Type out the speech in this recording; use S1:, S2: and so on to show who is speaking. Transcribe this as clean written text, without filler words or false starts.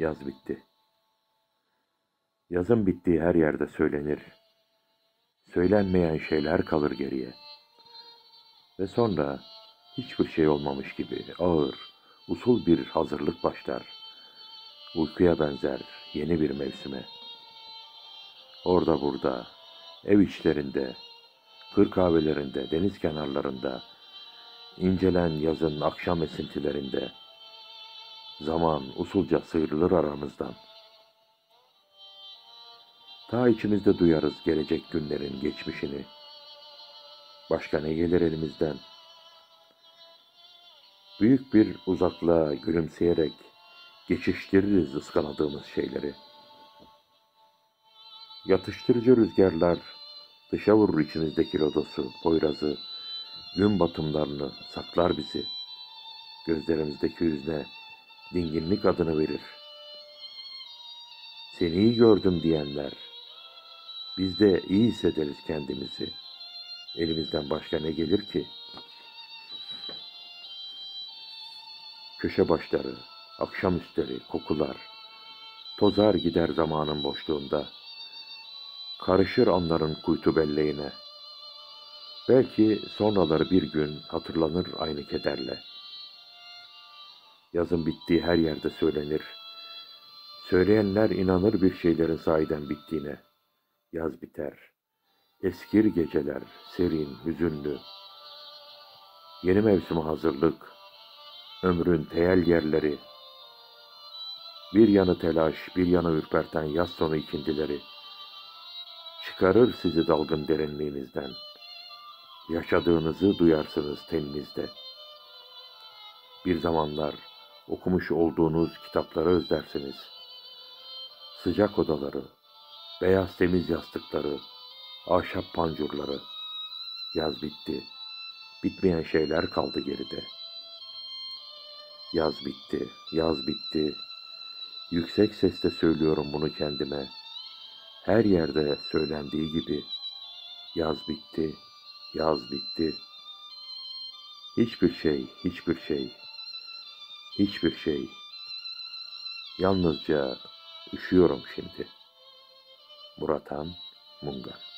S1: Yaz bitti. Yazın bittiği her yerde söylenir. Söylenmeyen şeyler kalır geriye. Ve sonra hiçbir şey olmamış gibi ağır, usul bir hazırlık başlar. Uykuya benzer yeni bir mevsime. Orada burada, ev içlerinde, kır kahvelerinde, deniz kenarlarında, incelen yazın akşam esintilerinde, zaman usulca sıyrılır aramızdan. Ta içimizde duyarız gelecek günlerin geçmişini. Başka ne gelir elimizden? Büyük bir uzaklığa gülümseyerek geçiştiririz ıskaladığımız şeyleri. Yatıştırıcı rüzgarlar dışa vurur içimizdeki lodosu, poyrazı, gün batımlarını saklar bizi. Gözlerimizdeki hüzne dinginlik adını verir. Seni iyi gördüm diyenler, biz de iyi hissederiz kendimizi. Elimizden başka ne gelir ki? Köşe başları, akşamüstleri, kokular, tozar gider zamanın boşluğunda. Karışır anların kuytu belleğine. Belki sonraları bir gün hatırlanır aynı kederle. Yazın bittiği her yerde söylenir. Söyleyenler inanır bir şeylerin sahiden bittiğine. Yaz biter. Eskir geceler, serin, hüzünlü. Yeni mevsime hazırlık. Ömrün teyel yerleri. Bir yanı telaş, bir yanı ürperten yaz sonu ikindileri. Çıkarır sizi dalgın derinliğinizden. Yaşadığınızı duyarsınız teninizde. Bir zamanlar okumuş olduğunuz kitapları özlersiniz. Sıcak odaları, beyaz temiz yastıkları, ahşap pancurları. Yaz bitti. Bitmeyen şeyler kaldı geride. Yaz bitti, yaz bitti. Yüksek sesle söylüyorum bunu kendime. Her yerde söylendiği gibi. Yaz bitti, yaz bitti. Hiçbir şey, hiçbir şey, hiçbir şey. Yalnızca üşüyorum şimdi. Murat Han Mungan.